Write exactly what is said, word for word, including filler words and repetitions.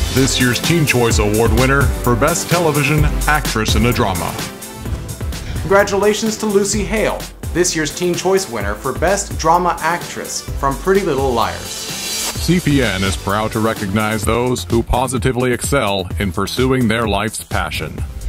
this year's Teen Choice Award winner for Best Television Actress in a Drama. Congratulations to Lucy Hale, this year's Teen Choice winner for Best Drama Actress from Pretty Little Liars. C P N is proud to recognize those who positively excel in pursuing their life's passion.